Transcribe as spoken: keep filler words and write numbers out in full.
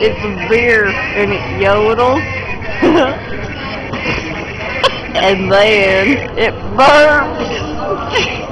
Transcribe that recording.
It's a beer and it yodels. And then it burps.